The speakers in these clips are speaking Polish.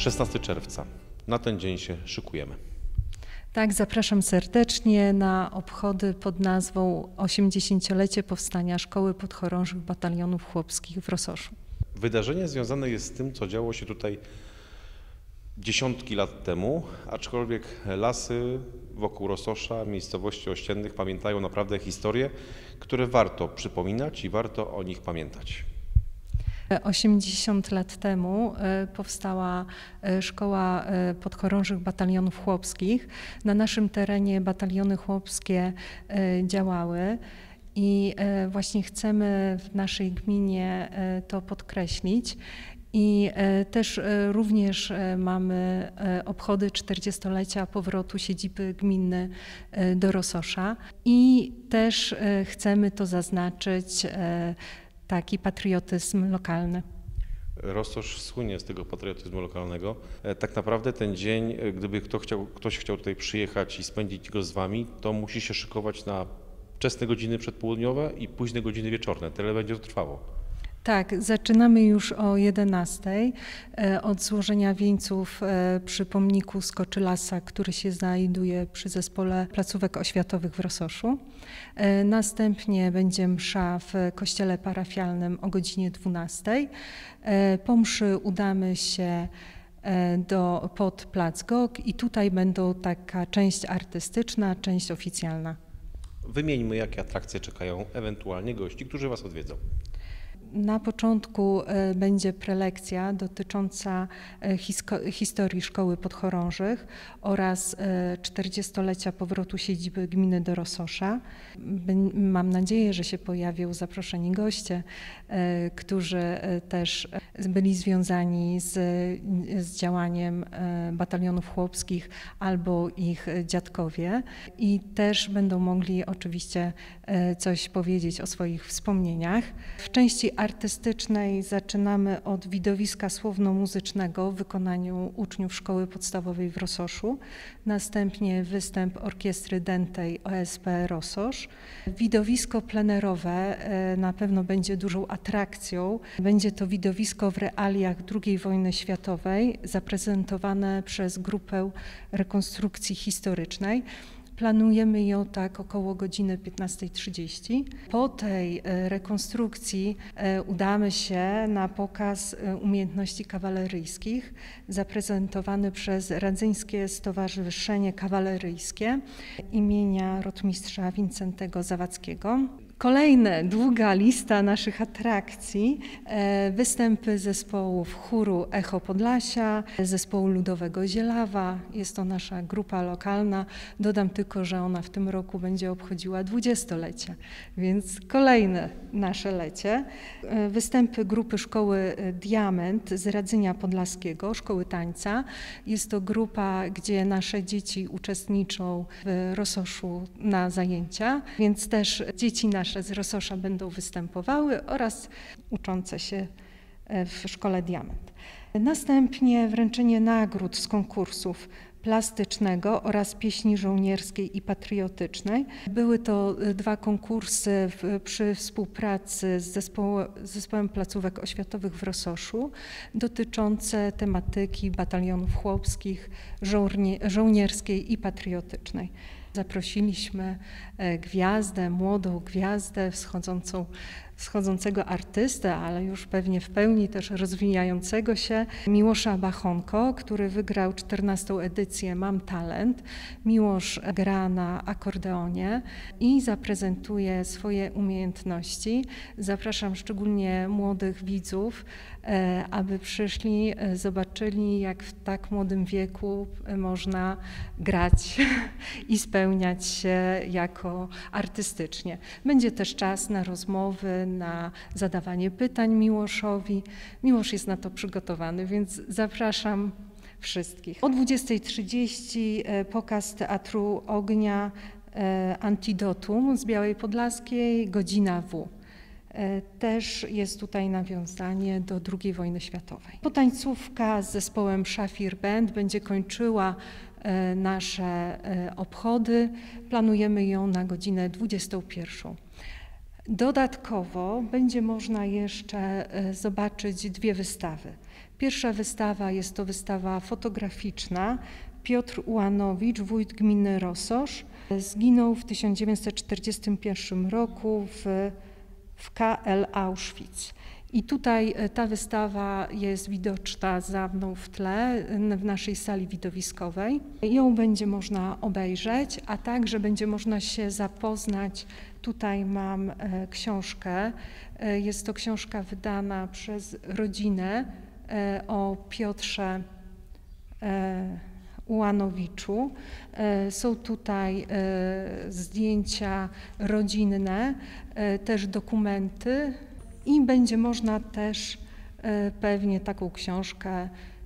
16 czerwca. Na ten dzień się szykujemy. Tak, zapraszam serdecznie na obchody pod nazwą 80-lecie powstania Szkoły Podchorążych Batalionów Chłopskich w Rososzu. Wydarzenie związane jest z tym, co działo się tutaj dziesiątki lat temu, aczkolwiek lasy wokół Rososza, miejscowości ościennych pamiętają naprawdę historie, które warto przypominać i warto o nich pamiętać. 80 lat temu powstała Szkoła Podchorążych Batalionów Chłopskich. Na naszym terenie bataliony chłopskie działały i właśnie chcemy w naszej gminie to podkreślić. I też również mamy obchody 40-lecia powrotu siedziby gminy do Rososza i też chcemy to zaznaczyć, taki patriotyzm lokalny. Rososz słynie z tego patriotyzmu lokalnego. Tak naprawdę ten dzień, gdyby ktoś chciał tutaj przyjechać i spędzić go z Wami, to musi się szykować na wczesne godziny przedpołudniowe i późne godziny wieczorne. Tyle będzie to trwało. Tak, zaczynamy już o 11:00 od złożenia wieńców przy pomniku Skoczylasa, który się znajduje przy Zespole Placówek Oświatowych w Rososzu. Następnie będzie msza w kościele parafialnym o godzinie 12:00. Po mszy udamy się pod Plac Gog i tutaj będą taka część artystyczna, część oficjalna. Wymieńmy, jakie atrakcje czekają ewentualnie gości, którzy Was odwiedzą. Na początku będzie prelekcja dotycząca historii Szkoły Podchorążych oraz 40-lecia powrotu siedziby gminy do Rososza. Mam nadzieję, że się pojawią zaproszeni goście, którzy też byli związani z działaniem batalionów chłopskich albo ich dziadkowie i też będą mogli oczywiście coś powiedzieć o swoich wspomnieniach. W części artystycznej zaczynamy od widowiska słowno-muzycznego w wykonaniu uczniów Szkoły Podstawowej w Rososzu. Następnie występ orkiestry dętej OSP Rososz. Widowisko plenerowe na pewno będzie dużą atrakcją. Będzie to widowisko w realiach II wojny światowej, zaprezentowane przez grupę rekonstrukcji historycznej. Planujemy ją tak około godziny 15:30. Po tej rekonstrukcji udamy się na pokaz umiejętności kawaleryjskich zaprezentowany przez Radzyńskie Stowarzyszenie Kawaleryjskie imienia rotmistrza Wincentego Zawadzkiego. Kolejna długa lista naszych atrakcji, występy zespołów chóru Echo Podlasia, zespołu ludowego Zielawa, jest to nasza grupa lokalna. Dodam tylko, że ona w tym roku będzie obchodziła 20-lecie, więc kolejne nasze lecie. Występy grupy szkoły Diament z Radzynia Podlaskiego, szkoły tańca. Jest to grupa, gdzie nasze dzieci uczestniczą w Rososzu na zajęcia, więc też dzieci nasze z Rososza będą występowały oraz uczące się w szkole Diament. Następnie wręczenie nagród z konkursów plastycznego oraz pieśni żołnierskiej i patriotycznej. Były to dwa konkursy przy współpracy z zespołem placówek oświatowych w Rososzu dotyczące tematyki batalionów chłopskich, żołnierskiej i patriotycznej. Zaprosiliśmy gwiazdę, młodą gwiazdę, wschodzącego artystę, ale już pewnie w pełni też rozwijającego się, Miłosza Bachonko, który wygrał 14. edycję Mam Talent. Miłosz gra na akordeonie i zaprezentuje swoje umiejętności. Zapraszam szczególnie młodych widzów, aby przyszli, zobaczyli, jak w tak młodym wieku można grać i spełniać się jako artystycznie. Będzie też czas na rozmowy, na zadawanie pytań Miłoszowi. Miłosz jest na to przygotowany, więc zapraszam wszystkich. O 20:30 pokaz Teatru Ognia Antidotum z Białej Podlaskiej, godzina W. Też jest tutaj nawiązanie do II wojny światowej. Potańcówka z zespołem Szafir Band będzie kończyła nasze obchody. Planujemy ją na godzinę 21:00. Dodatkowo będzie można jeszcze zobaczyć dwie wystawy. Pierwsza wystawa jest to wystawa fotograficzna. Piotr Ułanowicz, wójt gminy Rososz, zginął w 1941 roku w KL Auschwitz. I tutaj ta wystawa jest widoczna za mną w tle, w naszej sali widowiskowej. Ją będzie można obejrzeć, a także będzie można się zapoznać. Tutaj mam książkę. Jest to książka wydana przez rodzinę o Piotrze Ułanowiczu. Są tutaj zdjęcia rodzinne, też dokumenty i będzie można też pewnie taką książkę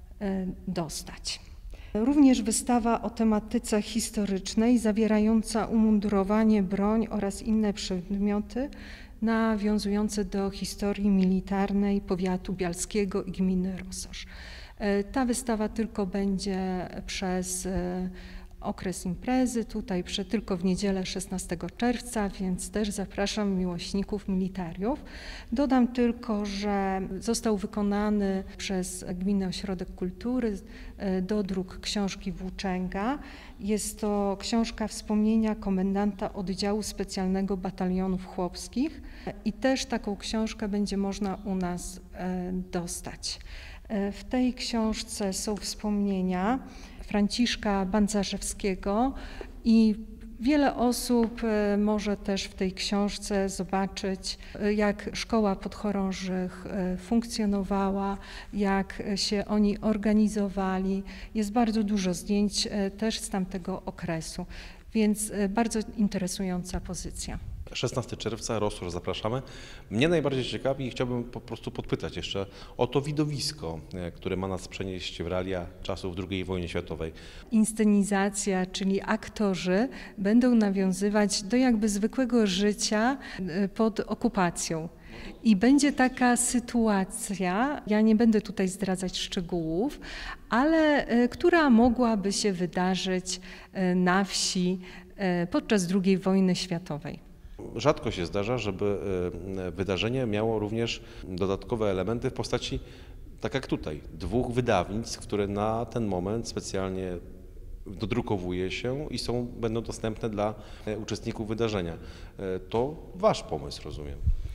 dostać. Również wystawa o tematyce historycznej zawierająca umundurowanie, broń oraz inne przedmioty nawiązujące do historii militarnej powiatu bialskiego i gminy Rososz. Ta wystawa tylko będzie przez okres imprezy, tutaj tylko w niedzielę 16 czerwca, więc też zapraszam miłośników militariów. Dodam tylko, że został wykonany przez Gminny Ośrodek Kultury dodruk książki Włóczęga. Jest to książka wspomnienia komendanta oddziału specjalnego batalionów chłopskich i też taką książkę będzie można u nas dostać. W tej książce są wspomnienia Franciszka Bancarzewskiego i wiele osób może też w tej książce zobaczyć, jak szkoła podchorążych funkcjonowała, jak się oni organizowali. Jest bardzo dużo zdjęć też z tamtego okresu, więc bardzo interesująca pozycja. 16 czerwca, Rososz, zapraszamy. Mnie najbardziej ciekawi i chciałbym po prostu podpytać jeszcze o to widowisko, które ma nas przenieść w realia czasów II wojny światowej. Inscenizacja, czyli aktorzy będą nawiązywać do jakby zwykłego życia pod okupacją. I będzie taka sytuacja, ja nie będę tutaj zdradzać szczegółów, ale która mogłaby się wydarzyć na wsi podczas II wojny światowej. Rzadko się zdarza, żeby wydarzenie miało również dodatkowe elementy w postaci, tak jak tutaj, 2 wydawnictw, które na ten moment specjalnie dodrukowuje się i będą dostępne dla uczestników wydarzenia. To wasz pomysł, rozumiem.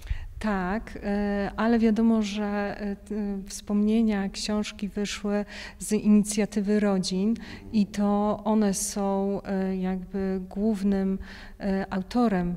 Tak, ale wiadomo, że wspomnienia książki wyszły z inicjatywy rodzin i to one są jakby głównym autorem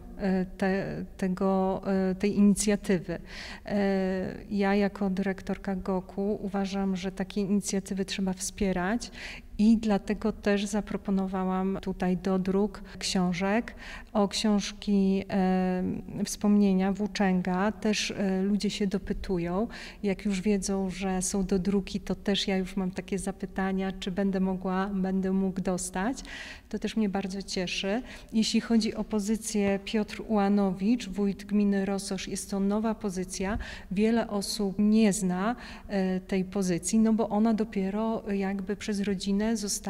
tej inicjatywy. Ja jako dyrektorka GOK-u uważam, że takie inicjatywy trzeba wspierać i dlatego też zaproponowałam tutaj dodruk książek. O książki wspomnienia Włóczęga też ludzie się dopytują. Jak już wiedzą, że są dodruki, to też ja już mam takie zapytania, czy będę mógł dostać. To też mnie bardzo cieszy. Jeśli chodzi o pozycję Piotr Ułanowicz, wójt gminy Rososz, jest to nowa pozycja. Wiele osób nie zna tej pozycji, no bo ona dopiero jakby przez rodzinę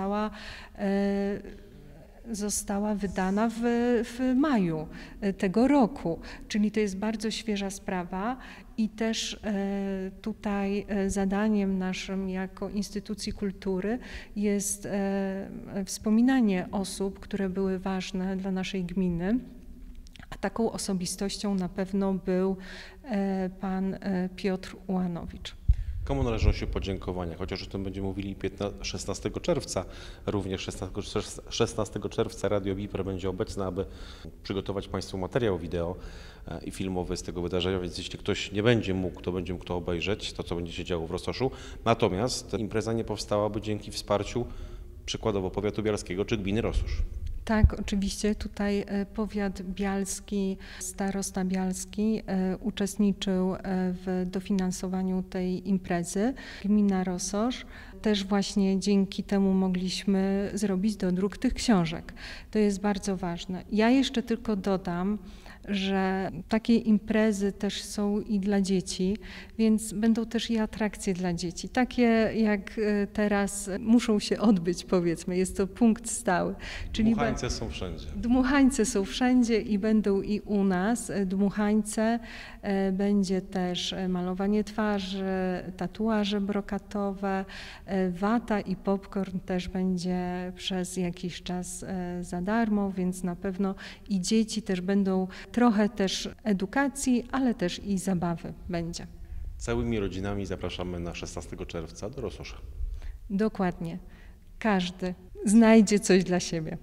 została wydana w maju tego roku, czyli to jest bardzo świeża sprawa i też tutaj zadaniem naszym jako instytucji kultury jest wspominanie osób, które były ważne dla naszej gminy. A taką osobistością na pewno był pan Piotr Ułanowicz. Komu należą się podziękowania? Chociaż o tym będziemy mówili 16 czerwca. Również 16 czerwca Radio Biper będzie obecne, aby przygotować Państwu materiał wideo i filmowy z tego wydarzenia, więc jeśli ktoś nie będzie mógł, to będzie mógł to obejrzeć, to co będzie się działo w Rozsoszu. Natomiast impreza nie powstałaby dzięki wsparciu przykładowo powiatu bialskiego czy gminy Rososz. Tak, oczywiście tutaj powiat bialski, starosta bialski uczestniczył w dofinansowaniu tej imprezy. Gmina Rososz też właśnie dzięki temu mogliśmy zrobić dodruk tych książek. To jest bardzo ważne. Ja jeszcze tylko dodam, że takie imprezy też są i dla dzieci, więc będą też i atrakcje dla dzieci. Takie jak teraz muszą się odbyć, powiedzmy, jest to punkt stały. Czyli Dmuchańce są wszędzie. Dmuchańce są wszędzie i będą i u nas. Dmuchańce, będzie też malowanie twarzy, tatuaże brokatowe, wata i popcorn też będzie przez jakiś czas za darmo, więc na pewno i dzieci też będą trochę też edukacji, ale też i zabawy będzie. Całymi rodzinami zapraszamy na 16 czerwca do Rososza. Dokładnie. Każdy znajdzie coś dla siebie.